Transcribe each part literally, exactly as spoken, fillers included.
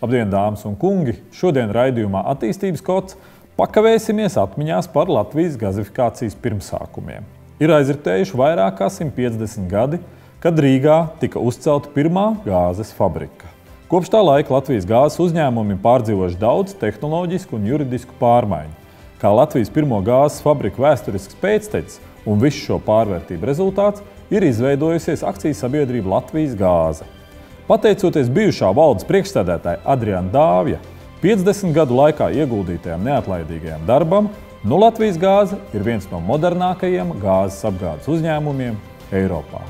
Labdien, dāmas un kungi! Šodien raidījumā Attīstības kods pakavēsimies atmiņās par Latvijas gazifikācijas pirmsākumiem. Ir aizritējuši vairāk kā simt piecdesmit gadi, kad Rīgā tika uzcelta pirmā gāzes fabrika. Kopš tā laika Latvijas gāzes uzņēmumi pārdzīvojuši daudz tehnoloģisku un juridisku pārmaiņu. Kā Latvijas pirmo gāzes fabriku vēsturisks pēctecis un visu šo pārvērtību rezultāts ir izveidojusies akcijas sabiedrība Latvijas gāze. Pateicoties bijušā valdes priekšsēdētāja Adriana Dāvja piecdesmit gadu laikā ieguldītajam neatlaidīgajam darbam, nu Latvijas gāze ir viens no modernākajiem gāzes apgādes uzņēmumiem Eiropā.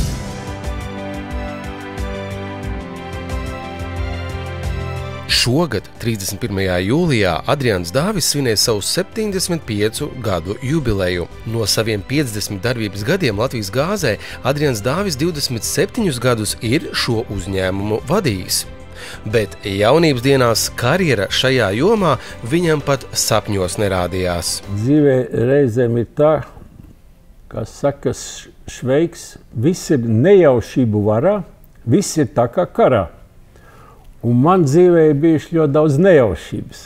Šogad, trīsdesmit pirmajā jūlijā, Adrians Dāvis svinēja savu septiņdesmit piecu gadu jubileju. No saviem piecdesmit darbības gadiem Latvijas gāzē Adrians Dāvis divdesmit septiņus gadus ir šo uzņēmumu vadījis. Bet jaunības dienās karjera šajā jomā viņam pat sapņos nerādījās. Dzīvē reizēm ir tā, kā saka Šveiks, viss ir nejaušību varā, viss ir tā kā karā. Un man dzīvē ir bijuši ļoti daudz nejaušības.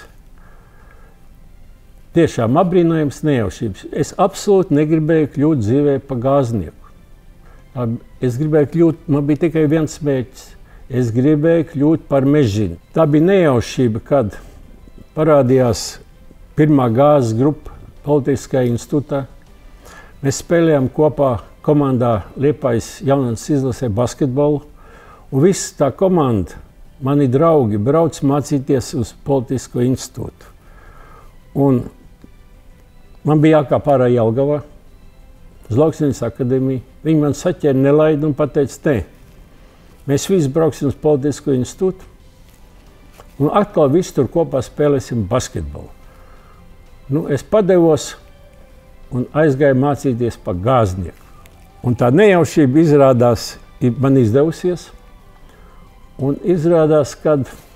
Tiešām apbrīnojams nejaušības. Es absolūti negribēju kļūt dzīvē pa gāznieku. Es gribēju kļūt, man bija tikai viens mērķis. Es gribēju kļūt par mežģini. Tā bija nejaušība, kad parādījās pirmā gāzes grupa Politiskajā institūtā. Mēs spēlējām kopā komandā Liepājas jaunatnes izlasē basketbolu. Un viss tā komanda, mani draugi, brauc mācīties uz Politisko institūtu. Un man bija jākāp ārā Jelgavā, uz Lauksaimniecības akadēmiju. Viņi man saķēra, nelaida un pateica, nē, mēs visi brauksim uz Politisko institūtu un atkal visi tur kopā spēlēsim basketbolu. Nu, es padevos un aizgāju mācīties par gāznieku. Un tā nejaušība izrādās, man izdevusies. Un izrādās, ka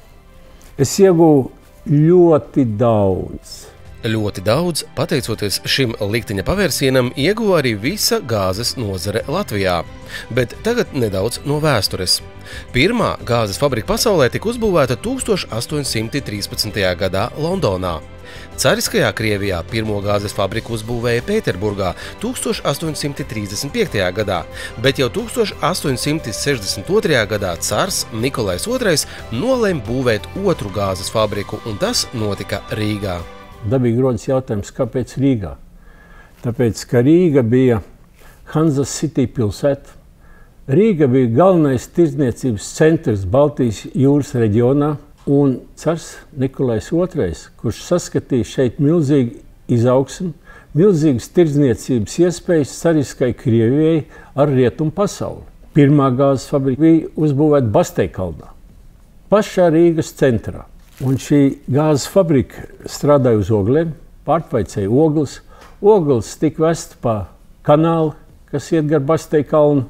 es ieguvu ļoti daudz. Ļoti daudz, pateicoties šim likteņa pavērsienam, ieguva arī visa gāzes nozare Latvijā. Bet tagad nedaudz no vēstures. Pirmā gāzes fabrika pasaulē tika uzbūvēta tūkstoš astoņsimt trīspadsmitajā gadā Londonā. Cariskajā Krievijā pirmo gāzes fabriku uzbūvēja Pēterburgā tūkstoš astoņsimt trīsdesmit piektajā gadā, bet jau tūkstoš astoņsimt sešdesmit otrajā gadā cars Nikolais otrais nolēma būvēt otru gāzes fabriku, un tas notika Rīgā. Dabīgi rodas jautājums, kāpēc Rīgā? Tāpēc, ka Rīga bija Hanzas City pilsēta. Rīga bija galvenais tirdzniecības centrs Baltijas jūras reģionā. Un cars Nikolais otrais, kurš saskatīja šeit milzīgu izaugsmu, milzīgas tirdzniecības iespējas cariskai Krievijai ar rietumu pasauli. Pirmā gāzes fabrika bija uzbūvēta Basteikalnā, pašā Rīgas centrā. Un šī gāzes fabrika strādāja uz ogliem, pārtvaicēja ogles. Ogles tika vest pa kanālu, kas iet gar Basteikalnu.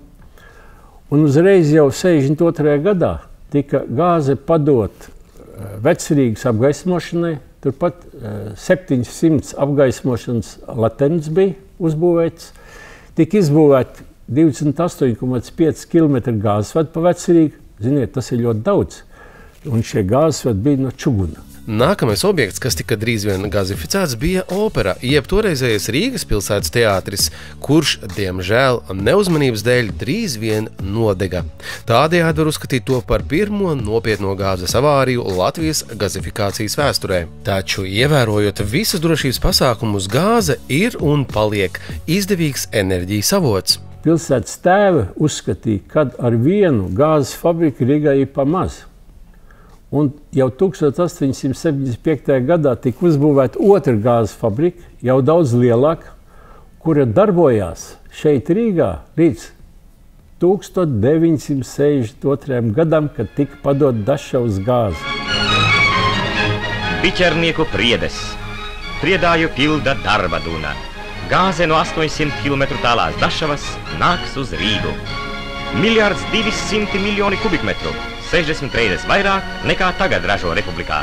Un uzreiz jau sešdesmit otrajā gadā tika gāze padot Vecrīgas apgaismošanai, turpat septiņsimt apgaismošanas latents bija uzbūvēts. Tika izbūvēti divdesmit astoņi komats pieci kilometri gāzesvadi pa Vecrīgu. Ziniet, tas ir ļoti daudz. Un šie gāzesvadi bija no čuguna. Nākamais objekts, kas tika drīz vien gazificēts, bija opera, jeb toreizējais Rīgas pilsētas teātris, kurš, diemžēl, neuzmanības dēļ drīz vien nodega. Tādējādi var uzskatīt to par pirmo nopietno gāzes avāriju Latvijas gazifikācijas vēsturē. Taču, ievērojot visas drošības pasākumus, gāze ir un paliek izdevīgs enerģijas avots. Pilsētas tēvi uzskatīja, ka ar vienu gāzes fabriku Rīgā ir pa maz. Un jau tūkstoš astoņsimt septiņdesmit piektajā gadā tika uzbūvēta otra gāzes fabrika, jau daudz lielāka, kura darbojās šeit Rīgā līdz tūkstoš deviņsimt sešdesmit otrajam gadam, kad tika padota Dašavas gāze. Biķernieku priedes. Priedāju pilda darba duna. Gāze no astoņsimt kilometru tālās Dašavas nāks uz Rīgu. Miljards divsimti miljoni kubikmetru. sešdesmit reizes vairāk nekā tagad ražo republikā.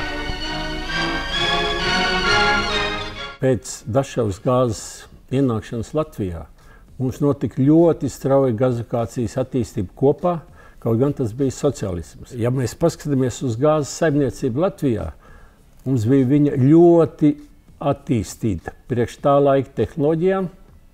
Pēc Dašavas gāzes ienākšanas Latvijā mums notika ļoti strauja gazifikācijas attīstība kopā, Kaut gan tas bija sociālisms. Ja mēs paskatāmies uz gāzes saimniecību Latvijā, mums bija viņa ļoti attīstīta priekš tā laika tehnoloģijām,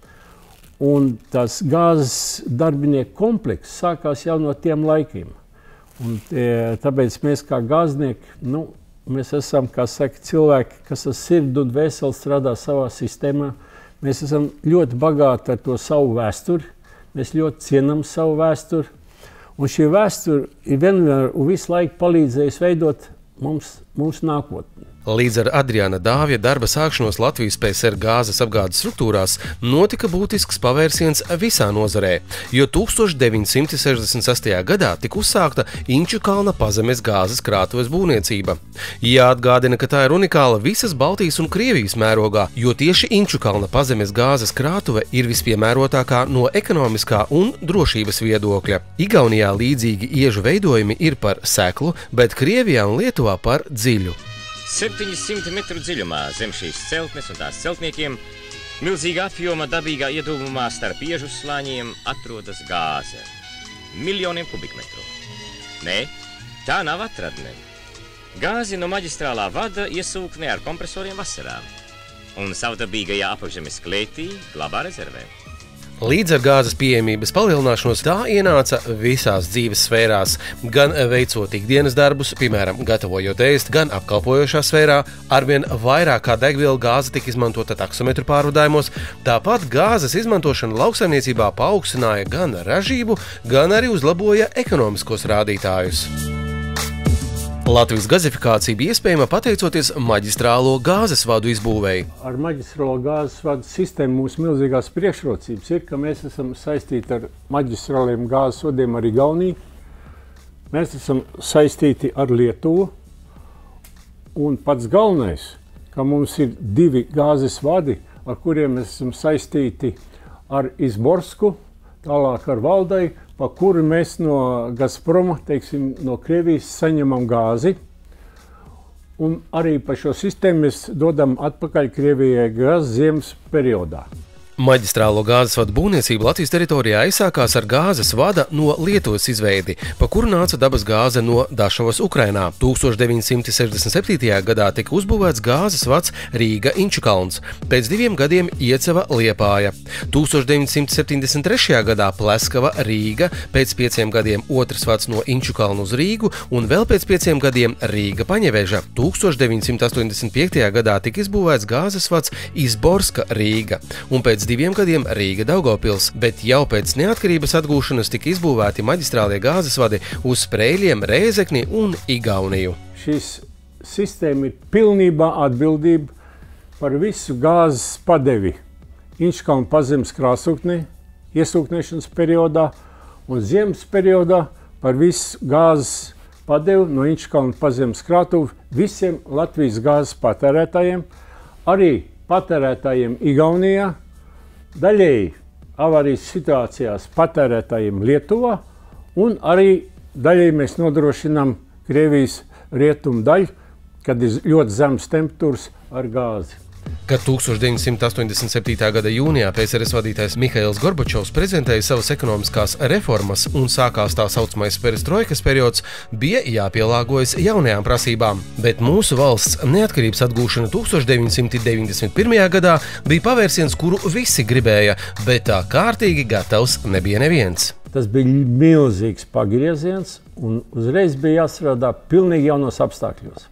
un tas gāzes darbinieku komplekss sākās jau no tiem laikiem. Un, tāpēc mēs kā gāznieki, nu, mēs esam, kā saka, cilvēki, kas ar sirdi un veseli strādā savā sistēmā. Mēs esam ļoti bagāti ar to savu vēsturi, mēs ļoti cienam savu vēsturi. Un šī vēsture ir vienmēr un visu laiku palīdzējusi veidot mums, mūsu nākotni. Līdz ar Adriāna Dāvja darba sākšanos Latvijas P S R gāzes apgādes struktūrās notika būtisks pavērsiens visā nozarē, jo tūkstoš deviņi simti sešdesmit sestajā gadā tika uzsākta Inčukalna pazemes gāzes krātuves būvniecība. Jāatgādina, ka tā ir unikāla visas Baltijas un Krievijas mērogā, jo tieši Inčukalna pazemes gāzes krātuve ir vispiemērotākā no ekonomiskā un drošības viedokļa. Igaunijā līdzīgi iežu veidojumi ir par seklu, bet Krievijā un Lietuvā par dziļu. septiņi simti metru dziļumā zem šīs celtnes un tās celtniekiem milzīga apjoma dabīgā iedūmumā starp iežu slāņiem atrodas gāze. Miljoniem kubikmetru. Nē, tā nav atradne. Gāzi no maģistrālā vada iesūknē ar kompresoriem vasarā un savdabīgajā apakšzemes klētī glabā rezervē. Līdz ar gāzes pieejamības palielināšanos tā ienāca visās dzīves sfērās, gan veicot ikdienas darbus, piemēram, gatavojot ēst, gan apkalpojošā sfērā. Arvien vairāk kā degviela gāze tika izmantota taksometru pārvadājumos, tāpat gāzes izmantošana lauksaimniecībā paaugstināja gan ražību, gan arī uzlaboja ekonomiskos rādītājus. Latvijas gazifikācija bija iespējama pateicoties maģistrālo gāzes vadu izbūvēi. Ar maģistrālo gāzes vadu sistēmu mūsu milzīgās priekšrocības ir, ka mēs esam saistīti ar maģistrāliem gāzes vadiem ar Igauniju. Mēs esam saistīti ar Lietuvu. Un pats galvenais, ka mums ir divi gāzes vadi, ar kuriem mēs esam saistīti ar Izborsku, tālāk ar Valdai, pa kuru mēs no Gazproma, teiksim, no Krievijas saņemam gāzi. Un arī pa šo sistēmu mēs dodam atpakaļ Krievijai gāzi ziemas periodā. Maģistrālo gāzes vadu būvniecība Latvijas teritorijā aizsākās ar gāzes vada no Lietuvas izveidi, pa kuru nāca dabas gāze no Dašavas Ukrainā. tūkstoš deviņi simti sešdesmit septītajā gadā tika uzbūvēts gāzes vads Rīga Inčukalns, pēc diviem gadiem Iecava Liepāja. tūkstoš deviņi simti septiņdesmit trešajā gadā Pleskava Rīga, pēc pieciem gadiem otrs vads no Inčukalna uz Rīgu un vēl pēc pieciem gadiem Rīga Paņeveža. tūkstoš deviņi simti astoņdesmit piektajā gadā tika izbūvēts gāzes vads Izborska Rīga un pēc diviem gadiem Rīga Daugavpils, bet jau pēc neatkarības atgūšanas tika izbūvēti maģistrālie gāzes vadi uz Sprēļiem, Rēzekni un Igauniju. Šīs sistēma ir pilnībā atbildība par visu gāzes padevi Inčukalna pazemes krāsūknē, iesūknēšanas periodā un ziemas periodā par visu gāzes padevi no Inčukalna pazemes krātuvi visiem Latvijas gāzes patērētājiem, arī patērētājiem Igaunijā, daļēji avārijas situācijās patērētājiem Lietuvā un arī daļēji mēs nodrošinām Krievijas rietumu daļu, kad ir ļoti zemes temperatūras ar gāzi. Kad tūkstoš deviņi simti astoņdesmit septītā gada jūnijā P S R S vadītājs Mihails Gorbačovs prezentēja savas ekonomiskās reformas un sākās tā saucamais perestroikas periods, bija jāpielāgojas jaunajām prasībām. Bet mūsu valsts neatkarības atgūšana tūkstoš deviņi simti deviņdesmit pirmajā gadā bija pavērsiens, kuru visi gribēja, bet tā kārtīgi gatavs nebija neviens. Tas bija milzīgs pagrieziens un uzreiz bija jāstrādā pilnīgi jaunos apstākļos.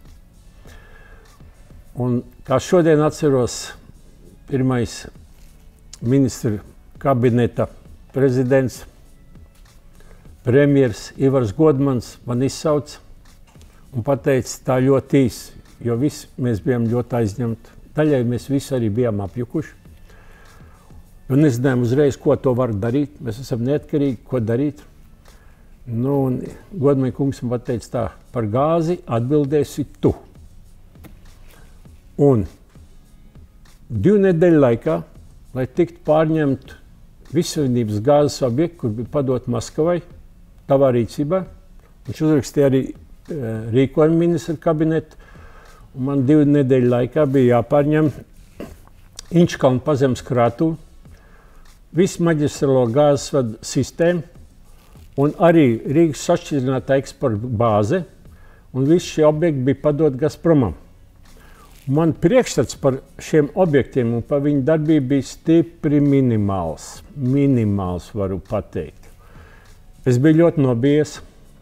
Un kā šodien atceros, pirmais ministra kabineta prezidents, premjers Ivars Godmans man izsauca un pateica tā ļoti īsi, jo visi mēs bijām ļoti aizņemti. Daļai mēs visi arī bijām apjukuši. Un nezinājām uzreiz, ko to var darīt. Mēs esam neatkarīgi, ko darīt. Nu, un Godmaņa kungs man pateica tā, par gāzi atbildēsi tu. Un divu nedēļu laikā, lai tiktu pārņemt Vissavienības gāzes objektu, kur bija padot Maskavai, tavā rīcībā, viņš uzrakstīja arī e, rīkojumu ministra kabinetu, un man divu nedēļu laikā bija jāpārņem Inčukalna pazemes krātuve, visu maģistrālo gāzes vadu sistēmu un arī Rīgas sašķidrinātā eksporta bāze, un visi šie objekti bija padot Gazpromam. Man priekšstats par šiem objektiem un par viņu darbību bija stipri minimāls. Minimāls, varu pateikt. Es biju ļoti nobijies.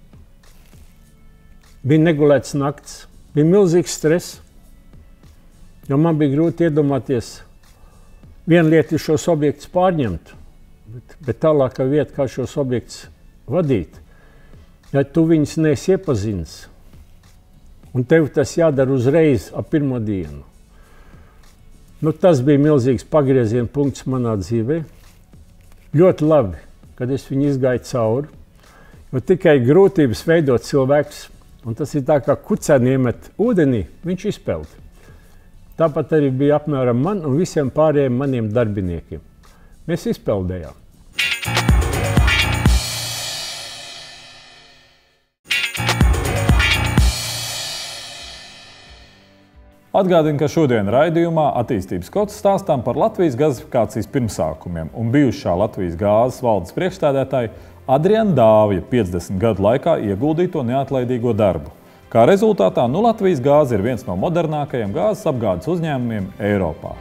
Bija negulēts nakts, bija milzīgs stress, jo man bija grūti iedomāties vienu lietu šos objektus pārņemt, bet, bet tālākā vieta, kā šos objektus vadīt, ja tu viņus neesi iepazinis, un tev tas jādara uzreiz ap pirmo dienu. Nu, tas bija milzīgs pagrieziena punkts manā dzīvē. Ļoti labi, kad es viņu izgāju cauri, jo tikai grūtības veidot cilvēkus, un tas ir tā, kā kucēni iemet ūdenī, viņš izpeld. Tāpat arī bija apmēram man un visiem pārējiem maniem darbiniekiem. Mēs izpeldējām. Atgādinu, ka šodien raidījumā Attīstības kods stāstām par Latvijas gazifikācijas pirmsākumiem un bijušā Latvijas gāzes valdes priekšstādētāja Adriana Dāvja piecdesmit gadu laikā ieguldīto neatlaidīgo darbu. Kā rezultātā nu Latvijas gāze ir viens no modernākajiem gāzes apgādes uzņēmumiem Eiropā.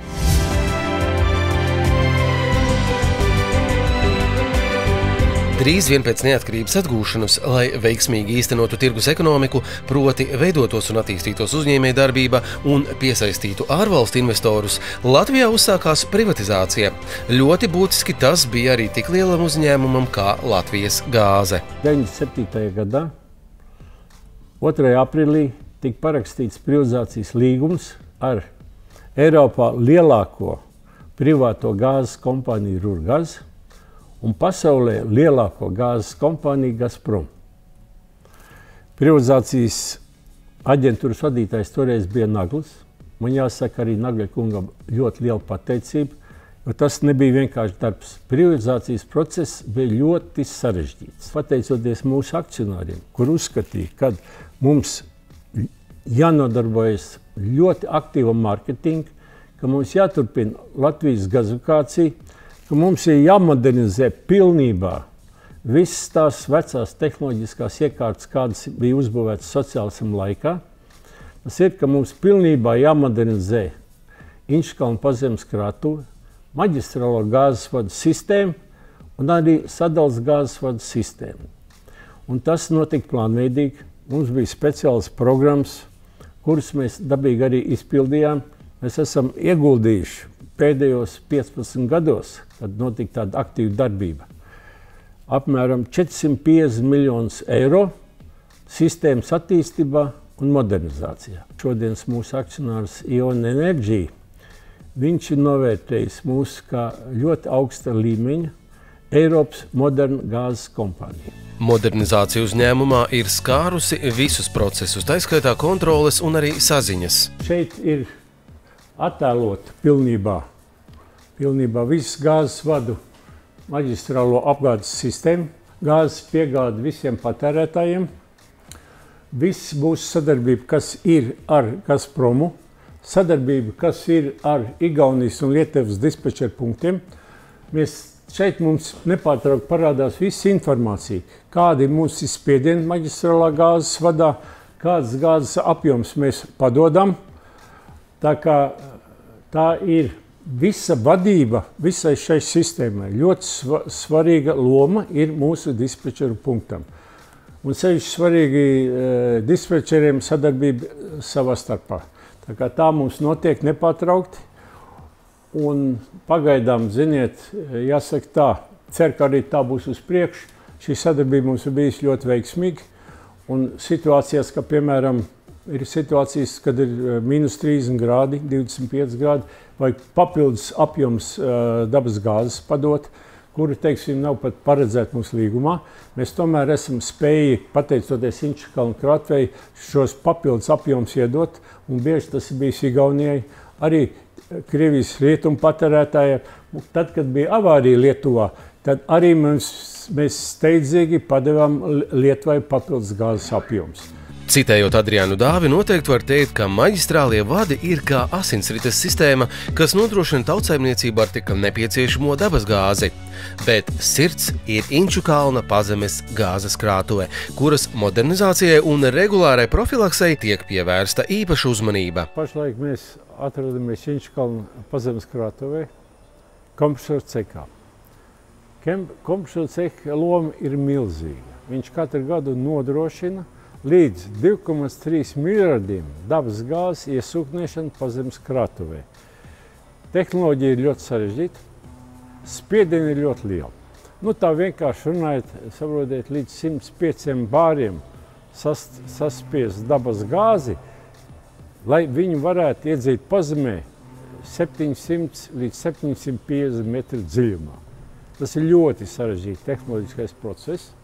Drīz vien pēc neatkarības atgūšanas, lai veiksmīgi īstenotu tirgus ekonomiku, proti veidotos un attīstītos uzņēmēja darbība un piesaistītu ārvalstu investorus, Latvijā uzsākās privatizācija. Ļoti būtiski tas bija arī tik lielam uzņēmumam kā Latvijas gāze. deviņdesmit septītajā gadā, otrajā aprīlī, tika parakstīts privatizācijas līgums ar Eiropā lielāko privāto gāzes kompāniju Rurgaz un pasaulē lielāko gāzes kompāniju Gazprom. Privatizācijas aģentūras vadītājs toreiz bija Naglis. Man jāsaka arī Nagļa kungam ļoti liela pateicība, jo tas nebija vienkārši darbs. Privatizācijas process bija ļoti sarežģīts. Pateicoties mūsu akcionāriem, kur uzskatīja, ka mums jānodarbojas ļoti aktīva mārketinga, ka mums jāturpina Latvijas gazifikācija, ka mums ir jāmodernizē pilnībā visas tās vecās tehnoloģiskās iekārtas, kādas bija uzbūvētas sociālisma laikā. Tas ir, ka mums pilnībā jāmodernizē Inčukalna pazemes krātuve, maģistrālo gāzes vadu sistēmu un arī sadales gāzes vadu sistēmu. Un tas notika plānveidīgi. Mums bija speciāls programmas, kuras mēs dabīgi arī izpildījām. Mēs esam ieguldījuši pēdējos piecpadsmit gados, kad notika tāda aktīva darbība, apmēram četrsimt piecdesmit miljonus eiro sistēmas attīstībā un modernizācijā. Šodienas mūsu akcionārs Ion Energy, viņš ir novērtējis mūs kā ļoti augsta līmeņa Eiropas moderna gāzes kompānija. Modernizācija uzņēmumā ir skārusi visus procesus, tā skaitā kontroles un arī saziņas. Šeit ir attēlot pilnībā, pilnībā visas gāzes vadu maģistrālo apgādes sistēmu, gāzes piegādi visiem patērētājiem. Viss būs sadarbība, kas ir ar Gazpromu, sadarbība, kas ir ar Igaunijas un Lietuvas dispečeru punktiem. Mēs šeit mums nepārtraukti parādās visa informācija, kādi ir mūsu spiedieni maģistrālā gāzes vadā, kādas gāzes apjoms mēs padodam. Tā kā tā ir visa vadība visai šai sistēmai. Ļoti sva, svarīga loma ir mūsu dispečeru punktam. Un sevišķi svarīgi e, dispečeriem sadarbība savā starpā. Tā kā tā mums notiek nepārtraukti. Un pagaidām, ziniet, jāsaka tā, cer, ka arī tā būs uz priekšu. Šī sadarbība mums ir bijusi ļoti veiksmīga. Un situācijās, ka, piemēram, ir situācijas, kad ir mīnus trīsdesmit grādi, divdesmit pieci grādi, vai papildus apjoms uh, dabas gāzes padot, kuri, teiksim, nav pat paredzēti mūsu līgumā. Mēs tomēr esam spējīgi, pateicoties Inčukalna krātuvei, šos papildus apjoms iedot, un bieži tas ir bijis Igaunijai, arī Krievijas rietumu patērētājiem. Tad, kad bija avārija Lietuvā, tad arī mums, mēs steidzīgi padevām Lietuvai papildus gāzes apjoms. Citējot Adriānu Dāvi, noteikti var teikt, ka maģistrālie vadi ir kā asinsrites sistēma, kas nodrošina tautsaimniecību ar tik nepieciešamo dabasgāzi. Bet sirds ir Inčukalna pazemes gāzes krātuve, kuras modernizācijai un regulārai profilaksei tiek pievērsta īpaša uzmanība. Pašlaik mēs atrodamies Inčukalna pazemes krātuvē, kompresora cekā. Kompresora ceka loma ir milzīga. Viņš katru gadu nodrošina līdz divi komā trīs miljardiem dabas gāzes iesūknēšanu pazemes krātuvē. Tehnoloģija ir ļoti sarežģīta, spiedieni ir ļoti liela. Nu, tā vienkārši runājot, saprotiet, līdz simts pieciem bāriem sas, saspiest dabas gāzi, lai viņi varētu iedzīt pazemē septiņsimt līdz septiņsimt piecdesmit metru dziļumā. Tas ir ļoti sarežģīts tehnoloģiskais process.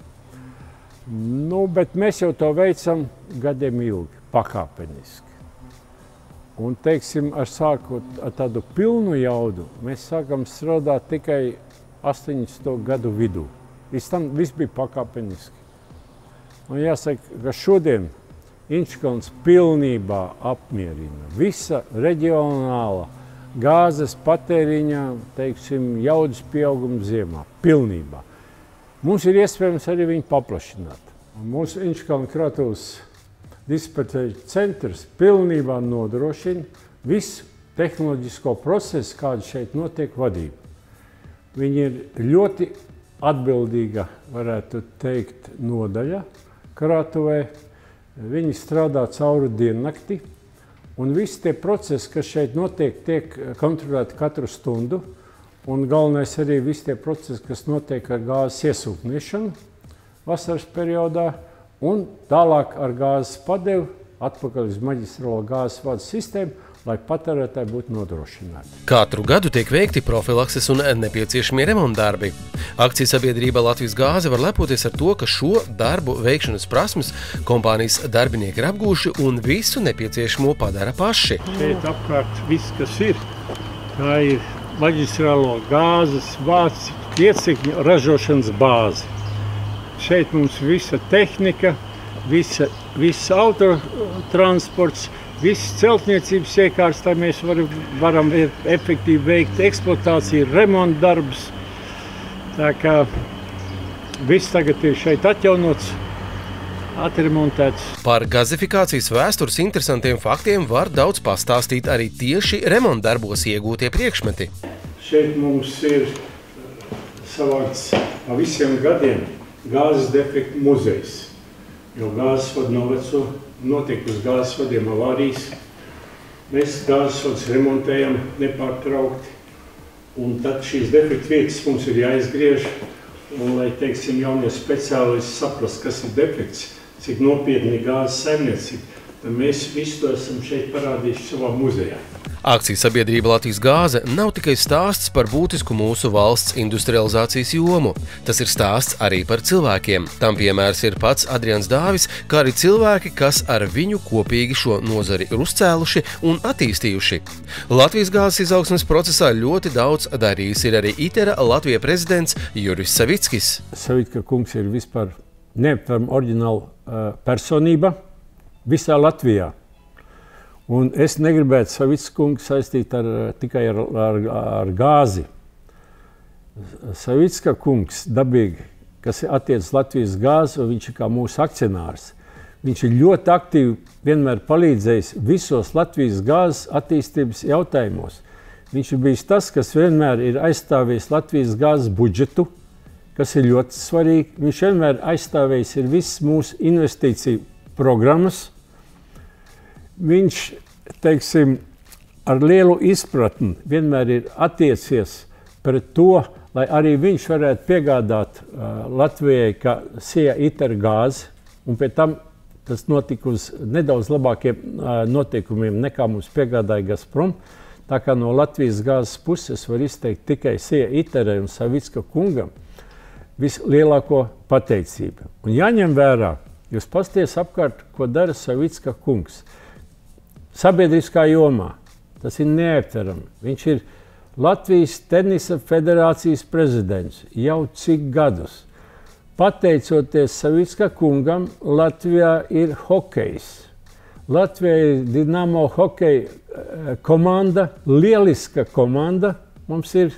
Nu, bet mēs jau to veicam gadiem ilgi, pakāpeniski. Un, teiksim, ar sākot ar tādu pilnu jaudu, mēs sākam strādāt tikai astoņdesmito gadu vidū. Viss tam viss bija pakāpeniski. Un jāsaka, ka šodien Inčukalns pilnībā apmierina visa reģionāla gāzes patēriņa, teiksim, jaudas pieauguma ziemā. Pilnībā. Mums ir iespējams arī viņu paplašināt. Mūsu Inčukalna krātuves dispertēžu centrs pilnībā nodrošina visu tehnoloģisko procesu, kāda šeit notiek vadība. Viņi ir ļoti atbildīga, varētu teikt, nodaļa krātuvē. Viņi strādā cauri diennakti, un visi tie procesi, kas šeit notiek, tiek kontrolēti katru stundu. Un galvenais arī visi tie procesi, kas notiek ar gāzes iesūknēšanu vasaras periodā, un tālāk ar gāzes padevi atpakaļ uz maģistrālo gāzes vadu sistēmu, lai patērētāji būtu nodrošināti. Katru gadu tiek veikti profilakses un nepieciešamie remontdarbi. Akciju sabiedrība Latvijas gāze var lepoties ar to, ka šo darbu veikšanas prasmes kompānijas darbinieki ir apgūši un visu nepieciešamo padara paši. Šeit apkārt viss, kas ir, tā ir maģistrālo gāzes vācis iecikņu ražošanas bāzi. Šeit mums visa tehnika, visa, visa autotransports, viss celtniecības iekārts, tā mēs varam, varam efektīvi veikt eksploatāciju, remontdarbus. Tā kā viss tagad ir šeit atjaunots, atremontēts. Par gazifikācijas vēstures interesantiem faktiem var daudz pastāstīt arī tieši remontdarbos iegūtie priekšmeti. Šeit mums ir savāds pa visiem gadiem gāzes defektu muzejs, jo gāzes vadu noveco, notiek uz gāzes vadiem avārijas. Mēs gāzes vadus remontējam nepārtraukti, un tad šīs defektu vietas mums ir jāizgriež, un, lai, teiksim, jaunie speciālisti saprast, kas ir defekts, cik nopietni gāzes saimniecība, tad mēs visu to esam šeit parādījuši savā muzejā. Akciju sabiedrība Latvijas gāze nav tikai stāsts par būtisku mūsu valsts industrializācijas jomu. Tas ir stāsts arī par cilvēkiem. Tam piemērs ir pats Adriāns Dāvis, kā arī cilvēki, kas ar viņu kopīgi šo nozari ir uzcēluši un attīstījuši. Latvijas gāzes izaugsmes procesā ļoti daudz darījis ir arī ITERA Latvijas prezidents Juris Savickis. Savitka kungs ir vispār neaptverama oriģināla uh, personība visā Latvijā. Un es negribētu Savicka kungu saistīt ar, tikai ar, ar, ar gāzi. Savicka kungs dabīgi, kas attiec Latvijas gāzi, un viņš ir kā mūsu akcionārs. Viņš ir ļoti aktīvi vienmēr palīdzējis visos Latvijas gāzes attīstības jautājumos. Viņš ir bijis tas, kas vienmēr ir aizstāvējis Latvijas gāzes budžetu, kas ir ļoti svarīgi. Viņš vienmēr aizstāvējis ir visas mūsu investīciju programmas. Viņš, teiksim, ar lielu izpratni vienmēr ir attiecies pret to, lai arī viņš varētu piegādāt uh, Latvijai, ka sija ITER gāzi, un pēc tam tas notika uz nedaudz labākiem uh, noteikumiem nekā mums piegādāja Gazprom. Tā kā no Latvijas gāzes puses var izteikt tikai sija ITERai un Savicka kungam vislielāko pateicību. Un jāņem vērā, jūs pasties apkārt, ko dara Savicka kungs. Sabiedriskā jomā tas ir neaptverami. Viņš ir Latvijas tenisa federācijas prezidents jau cik gadus. pateicoties Savicka kungam, Latvijā ir hokejs. Latvijā ir Dinamo hokeja komanda, lieliska komanda mums ir.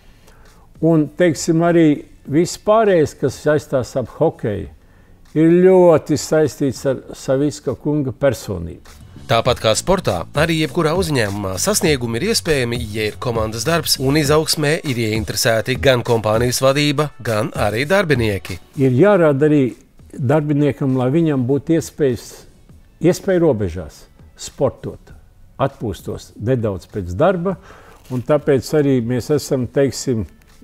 Un, teiksim, arī viss pārējais, kas saistās ap hokeju, ir ļoti saistīts ar Savicka kunga personību. Tāpat kā sportā, arī jebkurā uzņēmumā sasniegumi ir iespējami, ja ir komandas darbs un izaugsmē ir ieinteresēti gan kompānijas vadība, gan arī darbinieki. Ir jārāda arī darbiniekam, lai viņam būtu iespējas, iespēja robežās sportot, atpūstos nedaudz pēc darba, un tāpēc arī mēs esam, teiksim,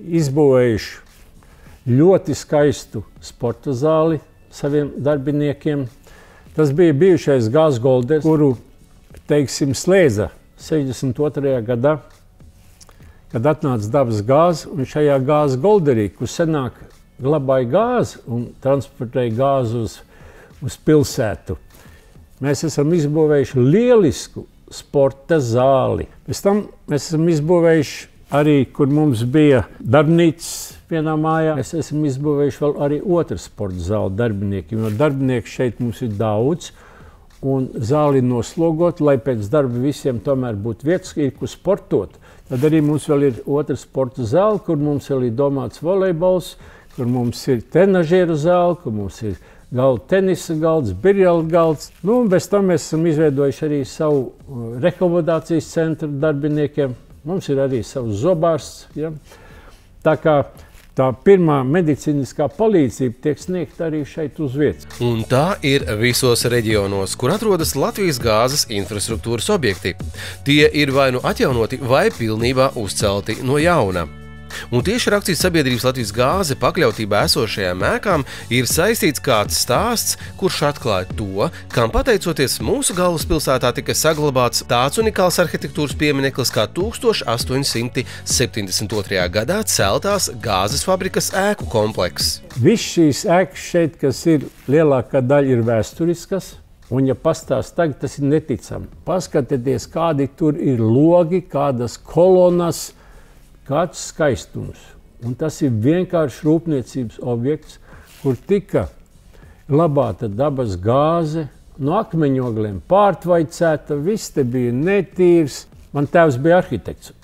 izbūvējuši ļoti skaistu sporta zāli saviem darbiniekiem. Tas bija bijušais gāzes golders, kuru, teiksim, slēdza septiņdesmit otrajā gadā, kad atnāca dabas gāze, un šajā gāzes golderī, kur senāk glabāja gāzi un transportēja gāzi uz, uz pilsētu, mēs esam izbūvējuši lielisku sporta zāli. Pēc tam mēs esam izbūvējuši arī, kur mums bija darbnīcas vienā mājā, mēs esam izbūvējuši vēl arī otru sporta zāli darbiniekiem, jo darbinieku šeit mums ir daudz, un zāli noslogot, lai pēc darba visiem tomēr būtu vietas, ir kur sportot. Tad arī mums vēl ir otra sporta zāle, kur mums vēl ir domāts volejbols, kur mums ir trenažieru zāle, kur mums ir galda tenisa galds, birjala galds. Nu, un bez tam mēs esam izveidojuši arī savu rehabilitācijas centru darbiniekiem. Mums ir arī savs zobārsts. Ja? Tā kā tā pirmā medicīniskā palīdzība tiek sniegta arī šeit uz vietas. Un tā ir visos reģionos, kur atrodas Latvijas gāzes infrastruktūras objekti. Tie ir vai nu atjaunoti, vai pilnībā uzcelti no jauna. Un tieši ar akcijas sabiedrības Latvijas gāze pakļautībā esošajām ēkām ir saistīts kāds stāsts, kurš atklāja to, kam pateicoties mūsu galvaspilsētā tika saglabāts tāds unikāls arhitektūras piemineklis kā tūkstoš astoņi simti septiņdesmit otrajā gadā celtās gāzes fabrikas ēku komplekss. Viss šīs ēkas šeit, kas ir lielākā daļa, ir vēsturiskas. Un, ja pastāst tagad, tas ir neticami. Paskatieties, kādi tur ir logi, kādas kolonas, kāds skaistums. Un tas ir vienkārši rūpniecības objekts, kur tika glabāta dabas gāze, no akmeņogliem pārtvaicēta, viss te bija netīrs. Man tēvs bija arhitekts.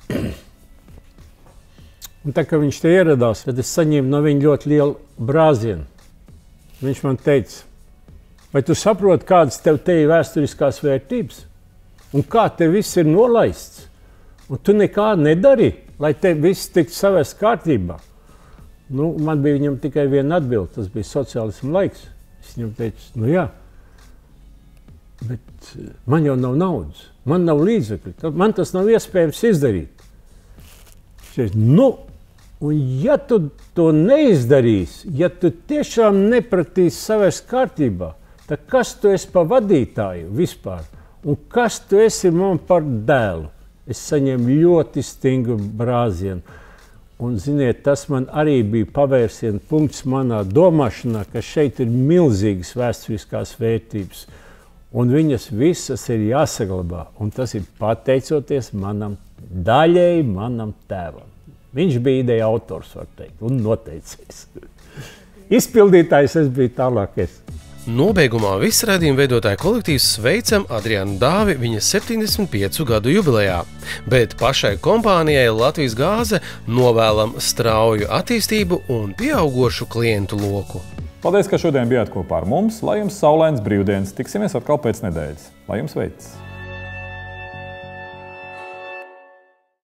Un tā, kā viņš te ieradās, tad es saņēmu no viņa ļoti lielu brāzienu. Viņš man teica, vai tu saproti, kādas tev te ir vēsturiskās vērtības? Un kā te viss ir nolaists? Un tu nekā nedari, lai te viss tiktu savest kārtībā. Nu, man bija viņam tikai viena atbilde, tas bija sociālisma laiks. Es viņam teicu, nu jā, bet man jau nav naudas, man nav līdzekļu, man tas nav iespējams izdarīt. Šeit, nu, un ja tu to neizdarīsi, ja tu tiešām nepratīsi savest kārtībā, tad kas tu esi pa vadītāju vispār? Un kas tu esi man par dēlu? Es saņēmu ļoti stingru brāzienu. Un, ziniet, tas man arī bija pavērsiena punkts manā domāšanā, ka šeit ir milzīgas vēsturiskās vērtības. Un viņas visas ir jāsaglabā. Un tas ir pateicoties manam, daļēji manam tēvam. Viņš bija ideja autors, var teikt, un noteicējs. Izpildītājs es biju tālākais. Nobeigumā viss raidījuma veidotāju kolektīvs sveicam Adrianu Dāvi viņa septiņdesmit piecu gadu jubilejā, bet pašai kompānijai Latvijas gāze novēlam strauju attīstību un pieaugošu klientu loku. Paldies, ka šodien bijāt kopā ar mums. Lai jums saulains brīvdienas, tiksimies atkal pēc nedēļas. Lai jums veicas!